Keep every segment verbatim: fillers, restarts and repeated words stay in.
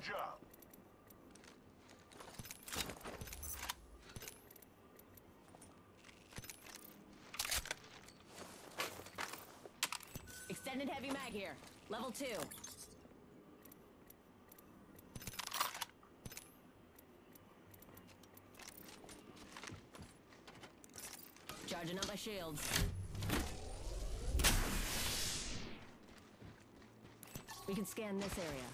job. Extended heavy mag here. Level two. Charging up my shields. We can scan this area.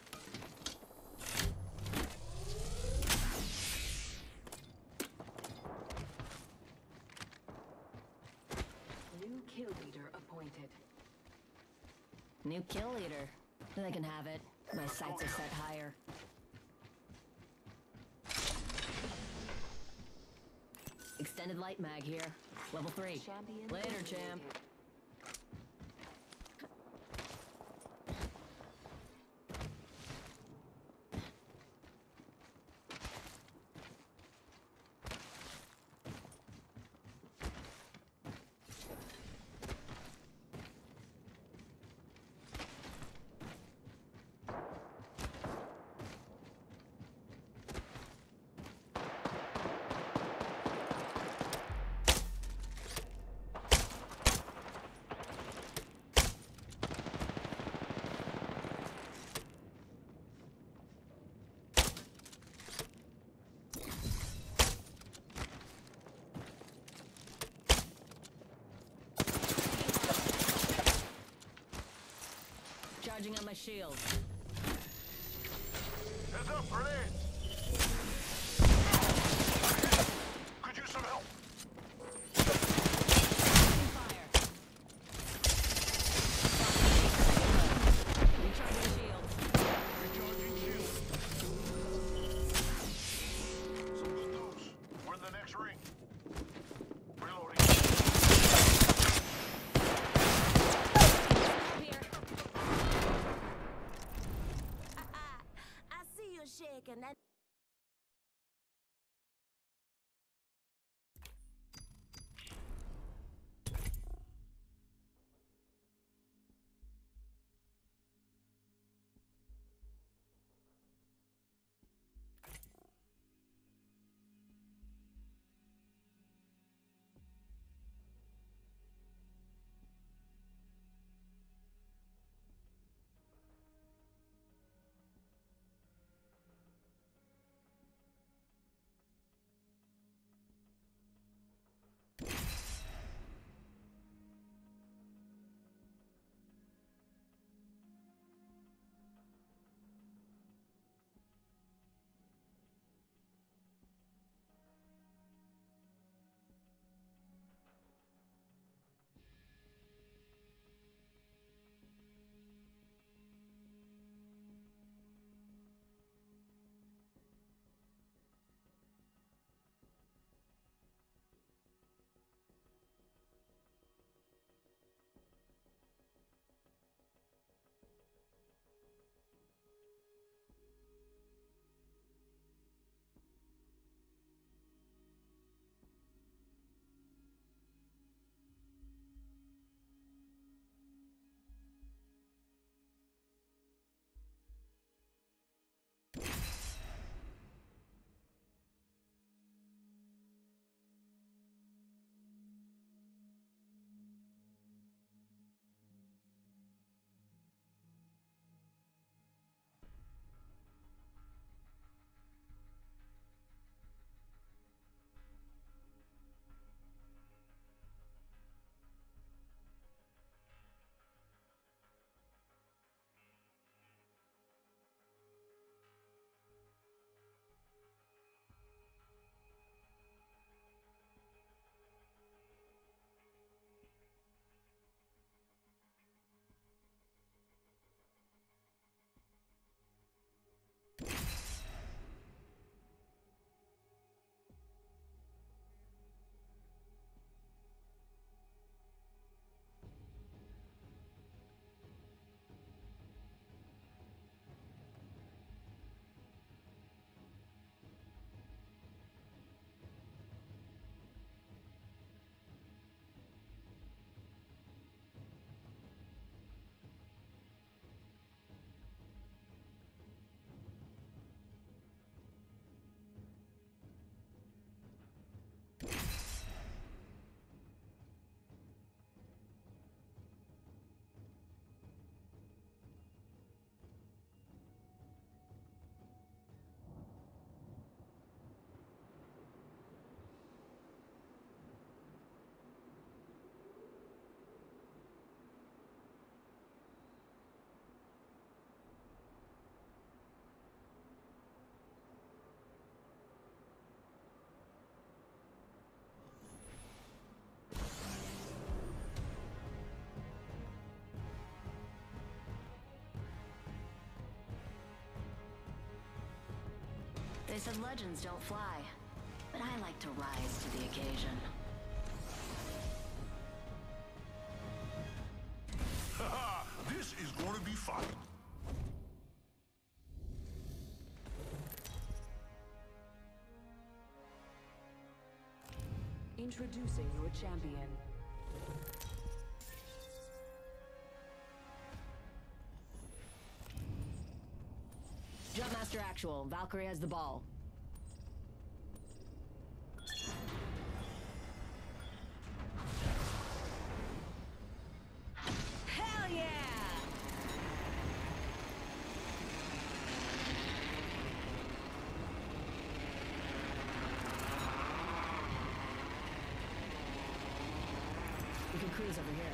New kill leader appointed. New kill leader. They can have it. My sights are set higher. Extended light mag here. Level three. Champion Later, eliminated. champ. Charging on my shield. Heads up, grenades! Could use some help. Taking fire. Recharging shields. Recharging shield. Some good news. We're in the next ring. Reloading. Here. I see you shaking that. said legends don't fly, but I like to rise to the occasion. Haha, this is going to be fun. Introducing your champion. Jumpmaster Actual, Valkyrie has the ball. Hell yeah! We can cruise over here.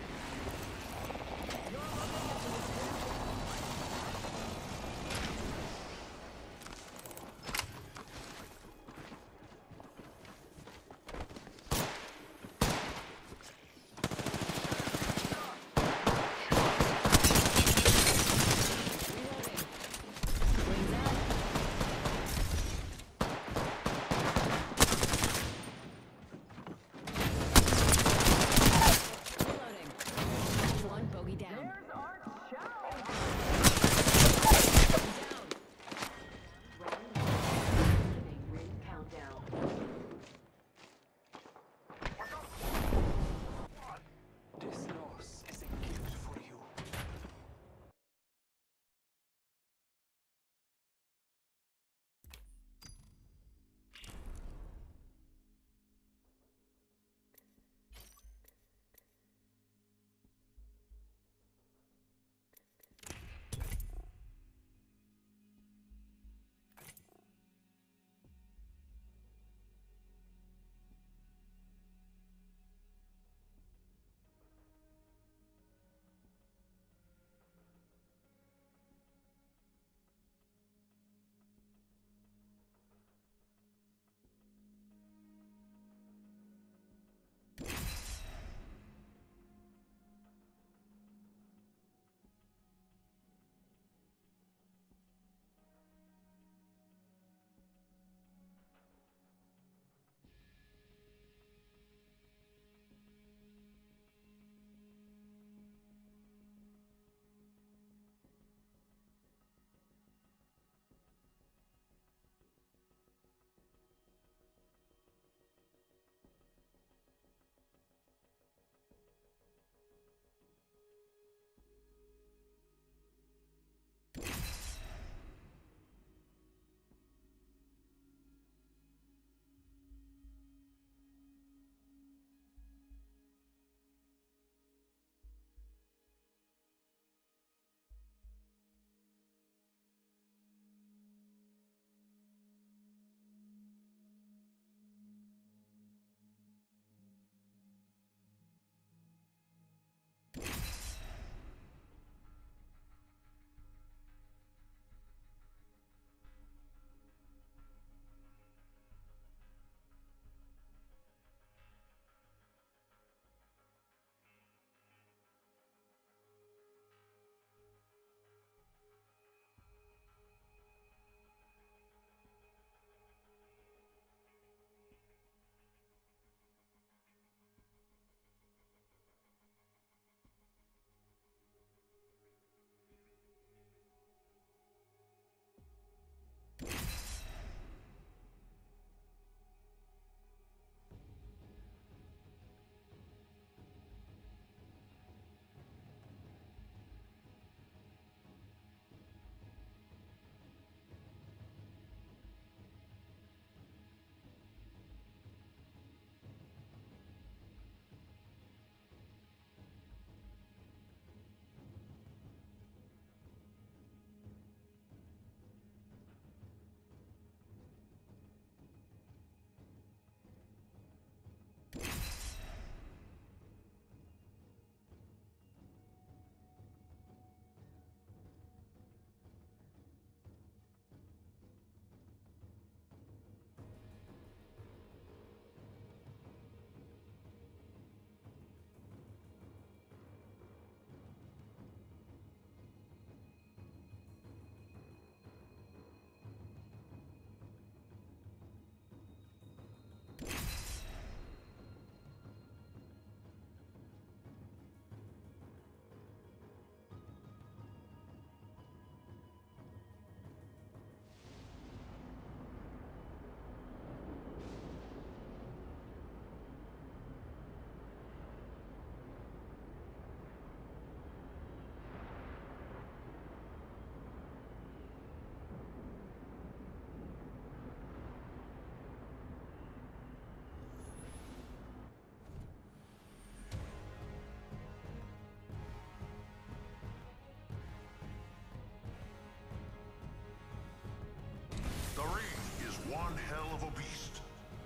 one hell of a beast.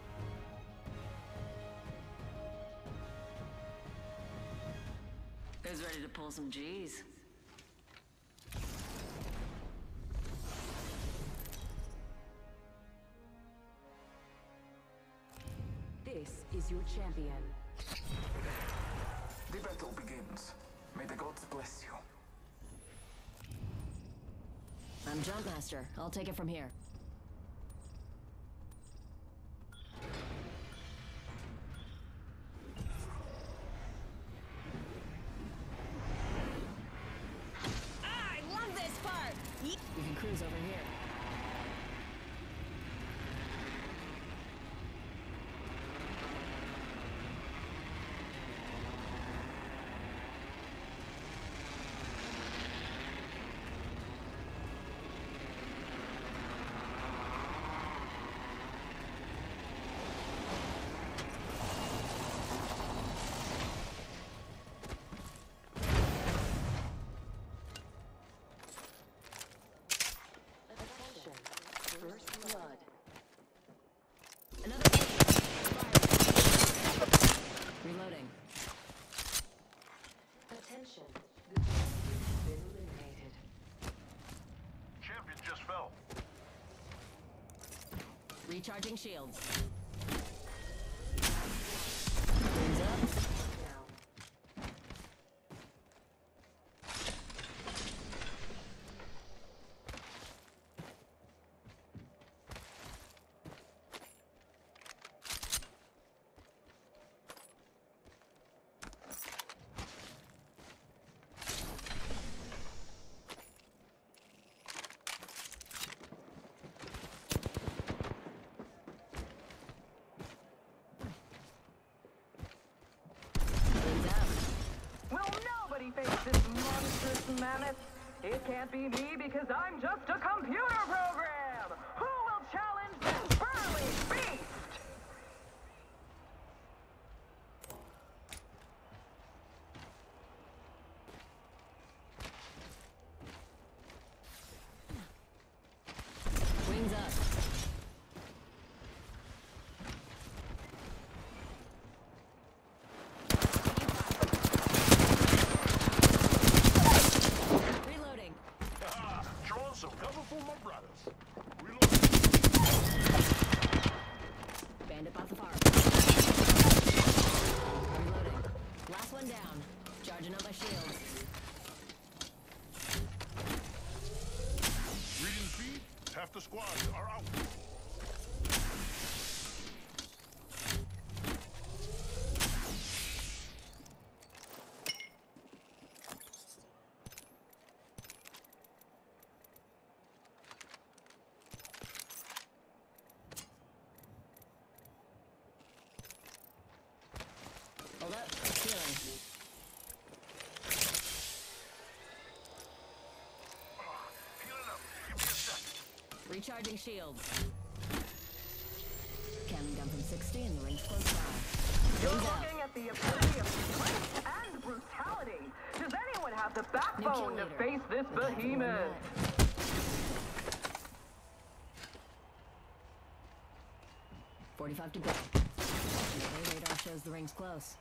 Who's ready to pull some G's? This is your champion. The battle begins. May the gods bless you. I'm Jumpmaster. I'll take it from here. I love this part. Ye- We can cruise over here. Attention. First blood. Another enemy. Reloading. Attention. The champion has been eliminated. Champion just fell. Recharging shields. Wings up. Down. Wings out. Will nobody face this monstrous mammoth? It can't be me because I'm just a computer program! Who will challenge this burly beast? Wings up. Reloading. Ah, throwing some cover for my brothers. Reload. Bandit bought the farm. Reloading. Last one down. Charging up my shields. Reading feed. Half the squads are out. Hold up. Healing. Healing up. Give me a sec. Recharging shields. Cannon gun from sixty and the ring's close by. You're Wings out. looking at the epitome of strength and brutality. Does anyone have the backbone to leader. face this We're gonna have to win behemoth? that. Forty-five to go. The radar shows the ring's close.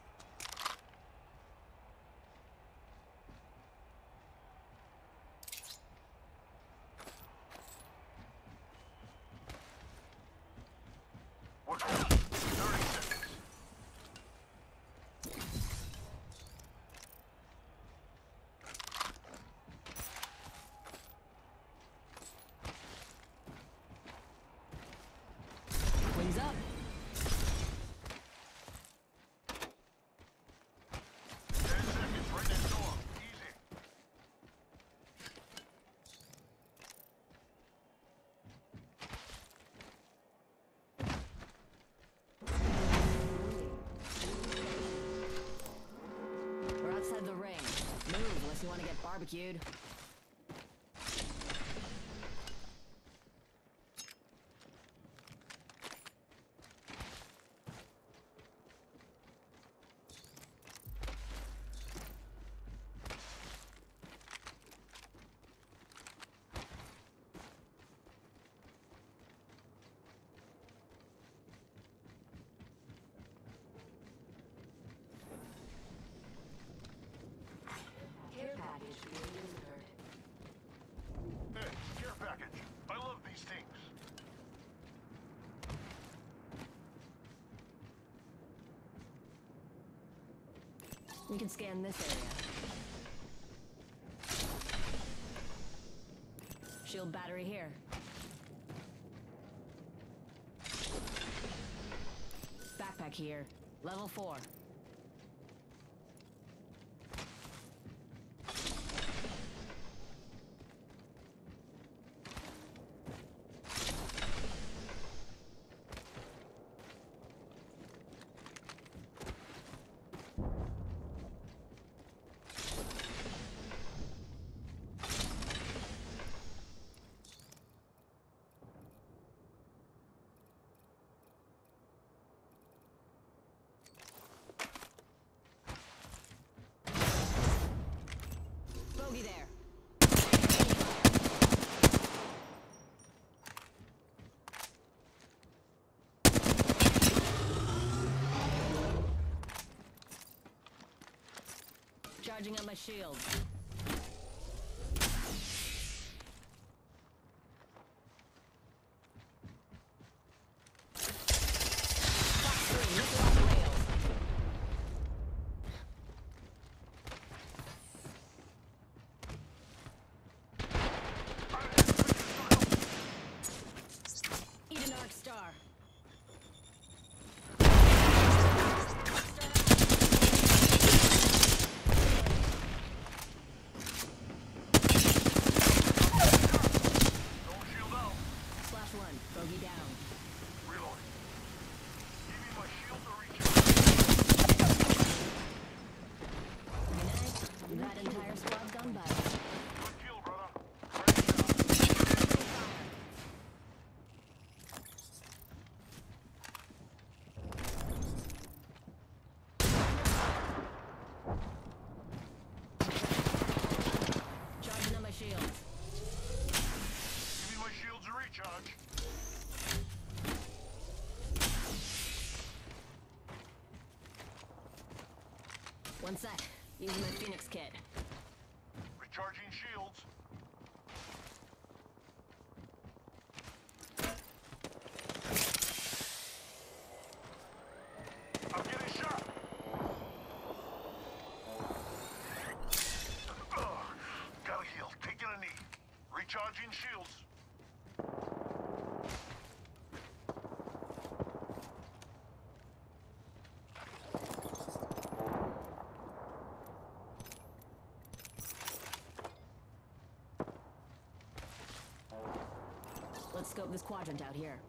We're close. thirty seconds. Wings up. Ten seconds right next door. Easy. We're outside the ring. Move unless you want to get barbecued. We can scan this area. Shield battery here. Backpack here. Level four. Bogey there. Charging up my shield. Fox three, missile off the rails. Eat an arc star. Don't shield out. Slash one, bogey down. Reloading. Give me my shield to recharge. Good night. That entire squad's gone by. Good kill, brother. Great shot. Charging up my shields. Give me my shield to recharge. One sec. Using my Phoenix kit. Recharging shields. I'm getting shot. Ugh. Gotta heal. Taking a knee. Recharging shields. Let's scope this quadrant out here.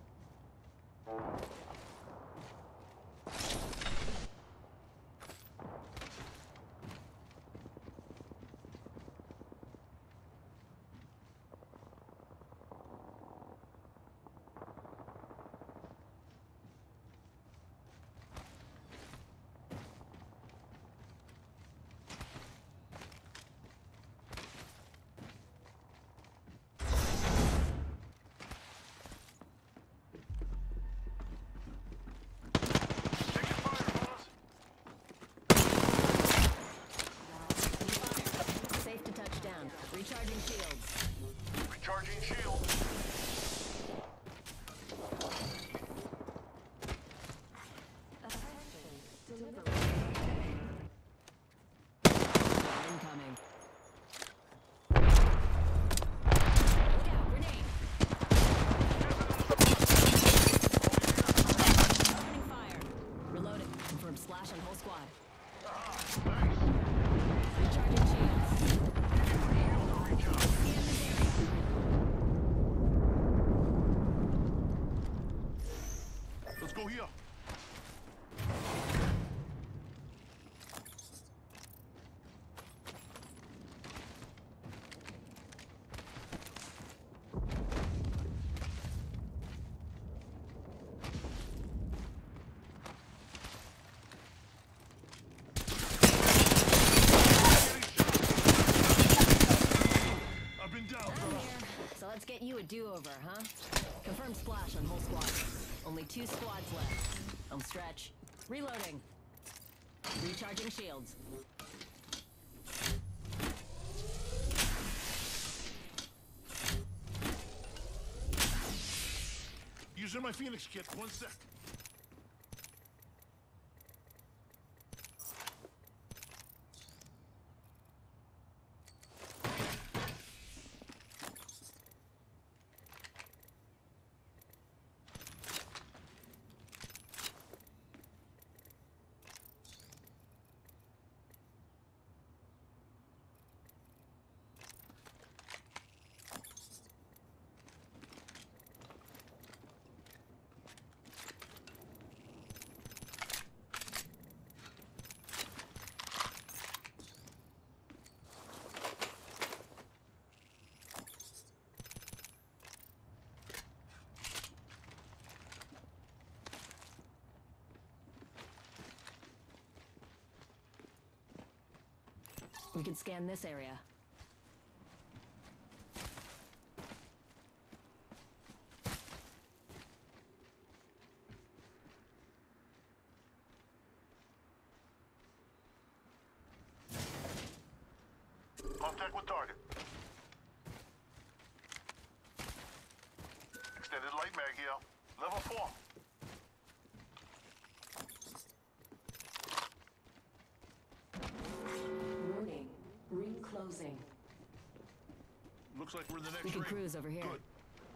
Taking fire, fellas. Safe to touch down. Recharging shields. Recharging shields. Incoming. Look out, grenade! Opening fire. Reloading. Confirm slash on whole squad. Nice. Recharging shields. Shield to recharge. Scan this area. Let's go here. I've been down, I'm brother. here. So let's get you a do-over, huh? Confirm splash on whole squad. Only two squads left. Home stretch. Reloading. Recharging shields. Using my Phoenix kit. One sec. We can scan this area. Contact with target. Extended light mag here. Level four. Warning. Ring closing. Looks like we're in the next We can ring. cruise over here. Good.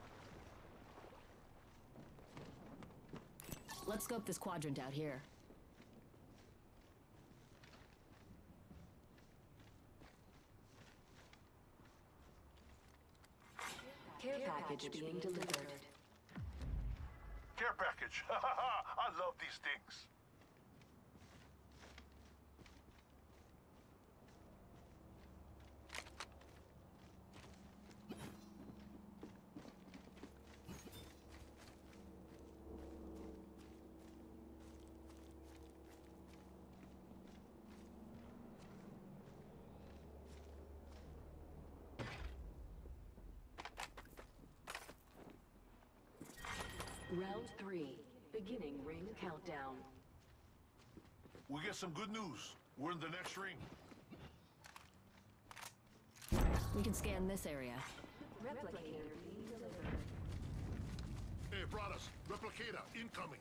Let's scope this quadrant out here. Care package being delivered. Care package. I love these things. Round three. Beginning ring countdown. We get some good news. We're in the next ring. We can scan this area. Replicator being delivered. Hey, brothers. Replicator incoming.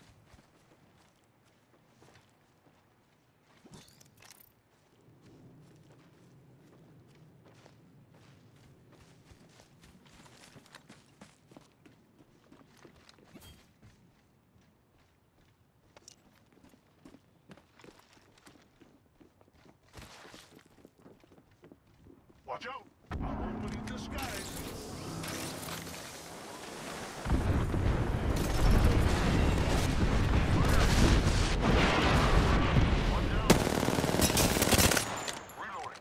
Watch out! I'm opening the skies. One down. Reloading.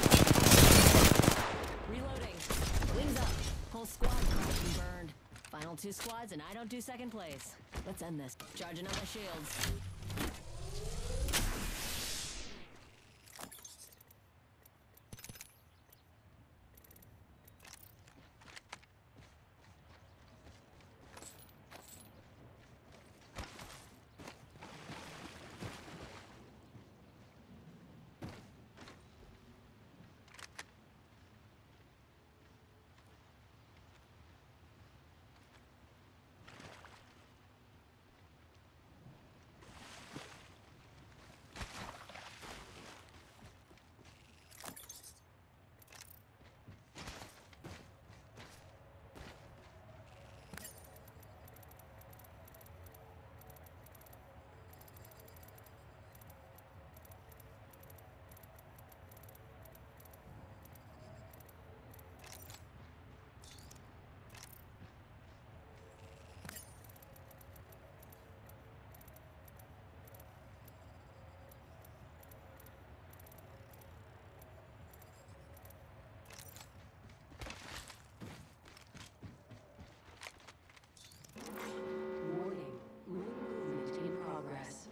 Reloading. Wings up. Whole squad crashed and burned. Final two squads and I don't do second place. Let's end this. Charging up my shields. Warning. Ring movement in progress.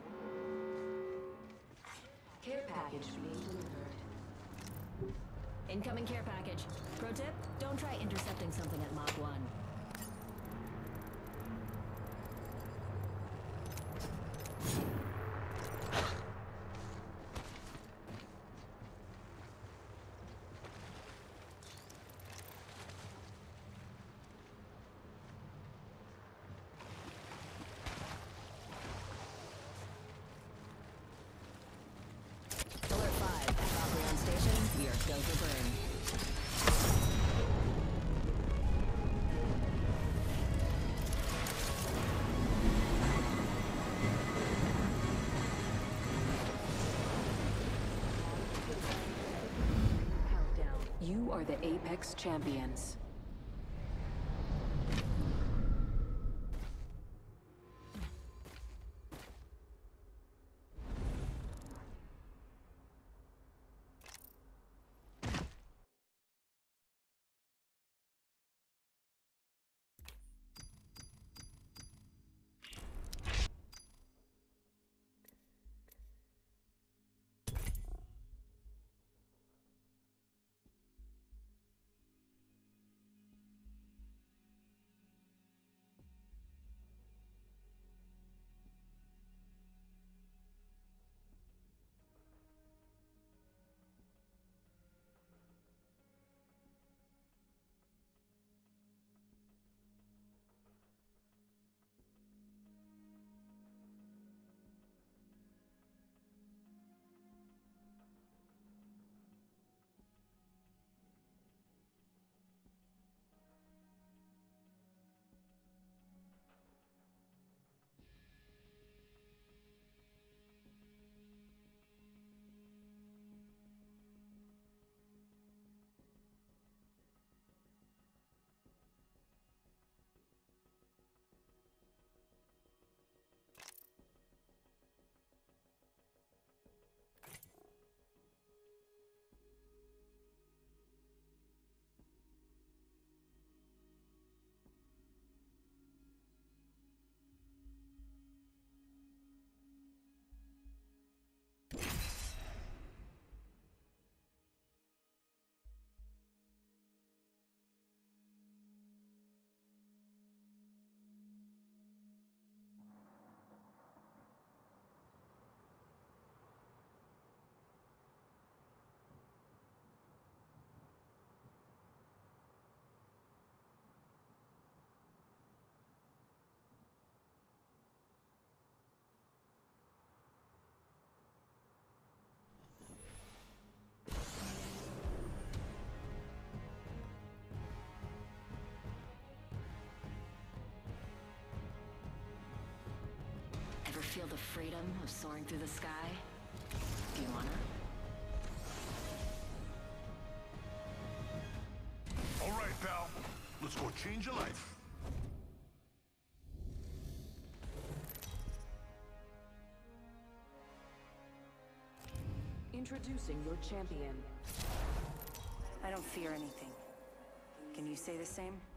Care package being delivered. Incoming care package. Pro tip, don't try intercepting something at Mach one. Alert five, Valkyrie on station. We are go for burn. Countdown. You are the Apex Champions. feel the freedom of soaring through the sky? Do you wanna? All right, pal. Let's go change your life. Introducing your champion. I don't fear anything. Can you say the same?